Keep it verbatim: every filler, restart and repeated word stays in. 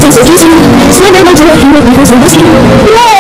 So just you, stand there, my joy, you know, because I'm